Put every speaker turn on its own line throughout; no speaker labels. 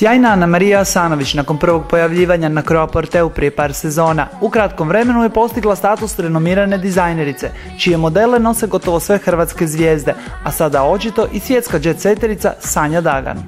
Sjajna Anamarija Asanović nakon prvog pojavljivanja na Croa-Porteu prije par sezona u kratkom vremenu je postigla status renomirane dizajnerice, čije modele nose gotovo sve hrvatske zvijezde, a sada očito i svjetska jet-seterica Sanja Dagan.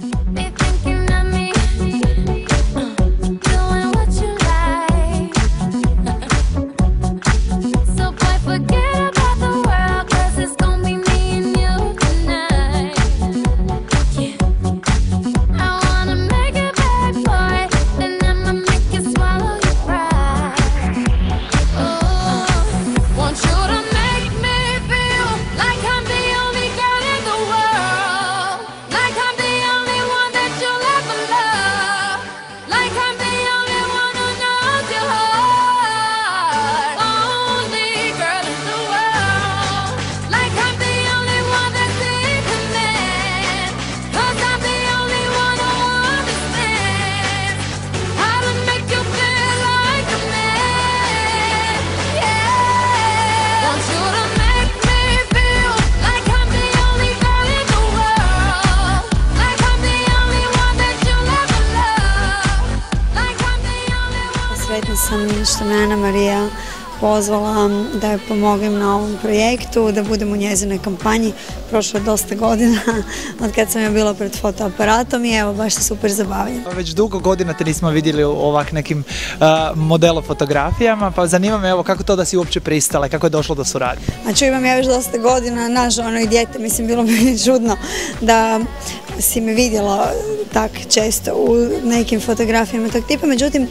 Sretna sam što me Anamarija pozvala da joj pomogem na ovom projektu, da budem u njezinoj kampanji. Prošlo je dosta godina od kad sam ja bila pred fotoaparatom i evo, baš se super zabavljam.
Već dugo godina te nismo vidjeli u ovak nekim modelo fotografijama, pa zanima me evo kako to da si uopće pristala i kako je došlo do suradnje.
Znači imam ja već dosta godina, ono i dijete, mislim bilo bi čudno da si me vidjela tak često u nekim fotografijama tog tipa, međutim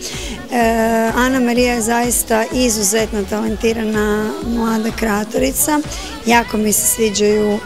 Anamarija je zaista izuzetno talentirana mlada kreatorica, jako mi se sviđaju,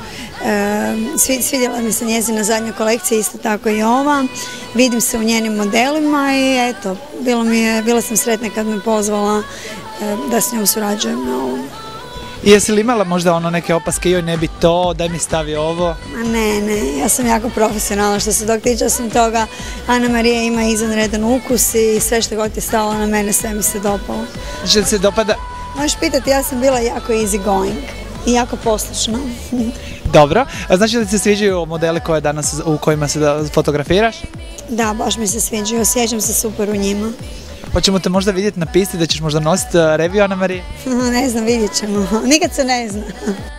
svidjela mi se njezina zadnja kolekcija, isto tako i ova, vidim se u njenim modelima i eto, bila sam sretna kad me pozvala da s njom surađujem na ovom.
I jesi li imala možda neke opaske, joj ne bi to, daj mi stavi ovo?
Ne, ja sam jako profesionalna što se dok tiče sam toga. Anamarija ima izvanredan ukus i sve što god je stalo na mene, sve mi se dopalo.
Što se dopada?
Možeš pitati, ja sam bila jako easy going i jako poslušna.
Dobro, a znači da ti se sviđaju modeli u kojima se fotografiraš?
Da, baš mi se sviđaju, osjećam se super u njima.
Hoćemo te možda vidjeti na pisti da ćeš možda nositi reviju Anamarije?
Ne znam, vidjet ćemo. Nikad se ne zna.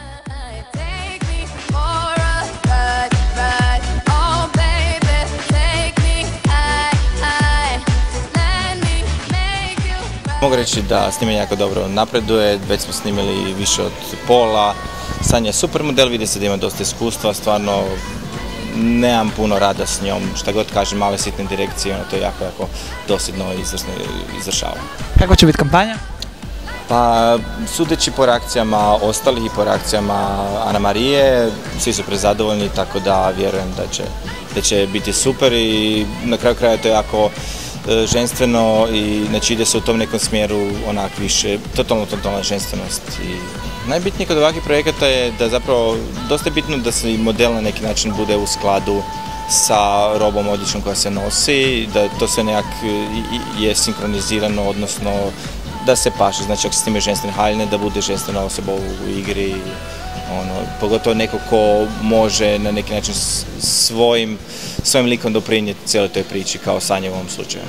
Mogu reći da snimanje jako dobro napreduje, već smo snimili više od pola. Sanja je super model, vidi se da ima dosta iskustva, stvarno nemam puno rada s njom, šta god kažem, male sitne direkcije, ona to jako dosljedno izvršava.
Kako će biti kampanja?
Pa, sudeći po reakcijama ostalih i po reakcijama Anamarije, svi su prezadovoljni, tako da vjerujem da će biti super i na kraju kraja to je jako ženstveno i znači ide se u tom nekom smjeru onak više, totalna ženstvenost. I najbitnije kod ovakvih projekata je da zapravo dosta je bitno da se model na neki način bude u skladu sa robom odjećom koja se nosi, da to sve nekak je sinkronizirano, odnosno da se paše, znači ako se snime ženstvene haljine, da bude ženstvena osoba u igri, pogotovo neko ko može na neki način svojim likom doprinijeti cijeloj toj priči, kao Sanja u ovom slučaju.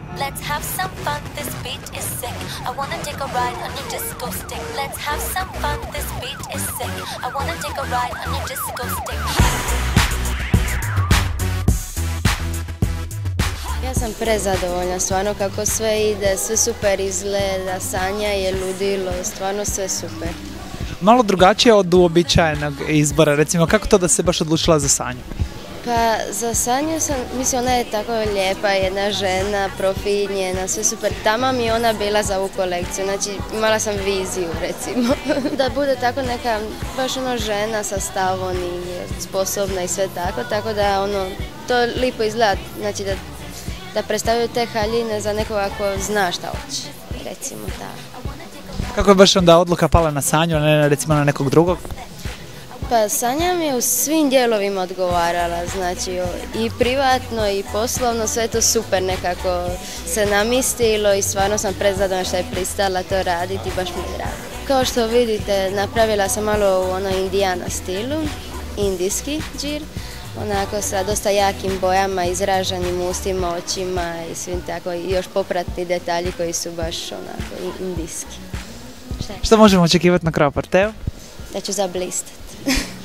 Ja sam prezadovoljna, stvarno kako sve ide, sve super izgleda, Sanja je ludilo, stvarno sve super.
Malo drugačije od uobičajenog izbora, recimo kako to da se baš odlučila za Sanju?
Pa za Sanju mislim ona je tako lijepa, jedna žena, profil njena, sve super. Tamo mi je ona bila za ovu kolekciju, znači imala sam viziju recimo. Da bude tako neka baš žena sa stavom i sposobna i sve tako da to lijepo izgleda, znači da predstavljaju te haljine za nekoga ko zna šta hoće, recimo tako.
Kako je baš onda odluka pala na Sanju, a ne recimo na nekog drugog?
Pa Sanja mi je u svim dijelovima odgovarala, znači i privatno i poslovno, sve to super nekako se namistilo i stvarno sam prezadovoljna što je pristala to raditi i baš mi je drago. Kao što vidite, napravila sam malo u Indijana stilu, indijski džir, onako sa dosta jakim bojama, izraženim ustima, očima i svim tako, i još popratni detalji koji su baš onako indijski.
Što možemo očekivati na Crow Parteu?
Da ću zablistati.